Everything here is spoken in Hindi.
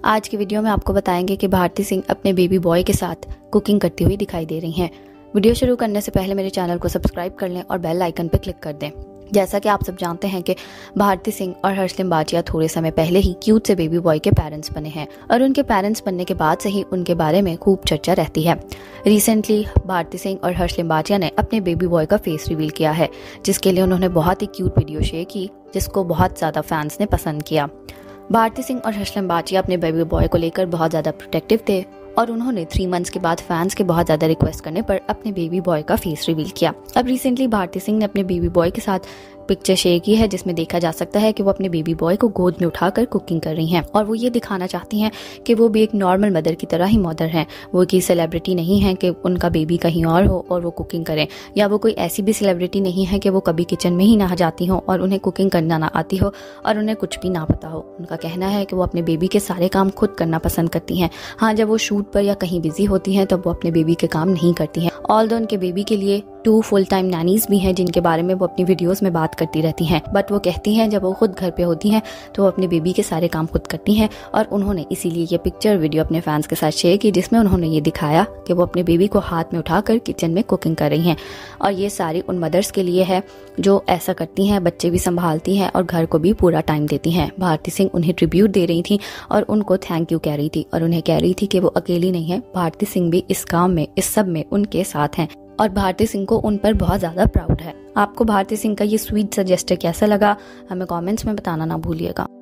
आज की वीडियो में आपको बताएंगे कि भारती सिंह अपने बेबी बॉय के साथ कुकिंग करती हुई दिखाई दे रही हैं। वीडियो शुरू करने से पहले मेरे चैनल को सब्सक्राइब कर लें और बेल आइकन पर क्लिक कर दें। जैसा कि आप सब जानते हैं कि भारती सिंह और हर्ष लिम्बाचिया थोड़े समय पहले ही क्यूट से बेबी बॉय के पेरेंट्स बने हैं और उनके पेरेंट्स बनने के बाद से ही उनके बारे में खूब चर्चा रहती है। रिसेंटली भारती सिंह और हर्ष लिम्बाचिया ने अपने बेबी बॉय का फेस रिवील किया है, जिसके लिए उन्होंने बहुत ही क्यूट वीडियो शेयर की, जिसको बहुत ज़्यादा फैंस ने पसंद किया। भारती सिंह और हर्ष लिम्बाचिया अपने बेबी बॉय को लेकर बहुत ज़्यादा प्रोटेक्टिव थे और उन्होंने 3 मंथ्स के बाद फैंस के बहुत ज़्यादा रिक्वेस्ट करने पर अपने बेबी बॉय का फेस रिवील किया। अब रिसेंटली भारती सिंह ने अपने बेबी बॉय के साथ पिक्चर शेयर की है, जिसमें देखा जा सकता है कि वो अपने बेबी बॉय को गोद में उठाकर कुकिंग कर रही हैं और वो ये दिखाना चाहती हैं कि वो भी एक नॉर्मल मदर की तरह ही मदर हैं। वो कोई सेलिब्रिटी नहीं है कि उनका बेबी कहीं और हो और वो कुकिंग करें, या वो कोई ऐसी भी सेलिब्रिटी नहीं है कि वो कभी किचन में ही ना जाती हो और उन्हें कुकिंग करना ना आती हो और उन्हें कुछ भी ना पता हो। उनका कहना है कि वो अपने बेबी के सारे काम खुद करना पसंद करती हैं। हाँ, जब वो शूट पर या कहीं बिजी होती हैं तब वो अपने बेबी के काम नहीं करती हैं। ऑल्दो उनके बेबी के लिए 2 फुल टाइम नैनीज भी हैं, जिनके बारे में वो अपनी वीडियोस में बात करती रहती हैं। बट वो कहती हैं जब वो खुद घर पे होती हैं तो वो अपने बेबी के सारे काम खुद करती हैं और उन्होंने इसीलिए ये पिक्चर वीडियो अपने फैंस के साथ शेयर की, जिसमें उन्होंने ये दिखाया कि वो अपने बेबी को हाथ में उठाकर किचन में कुकिंग कर रही हैं। और ये सारी उन मदर्स के लिए है जो ऐसा करती हैं, बच्चे भी संभालती हैं और घर को भी पूरा टाइम देती हैं। भारती सिंह उन्हें ट्रिब्यूट दे रही थी और उनको थैंक यू कह रही थी और उन्हें कह रही थी कि वो अकेली नहीं है, भारती सिंह भी इस काम में, इस सब में उनके साथ हैं और भारती सिंह को उन पर बहुत ज़्यादा प्राउड है। आपको भारती सिंह का ये स्वीट सजेस्टर कैसा लगा, हमें कमेंट्स में बताना ना भूलिएगा।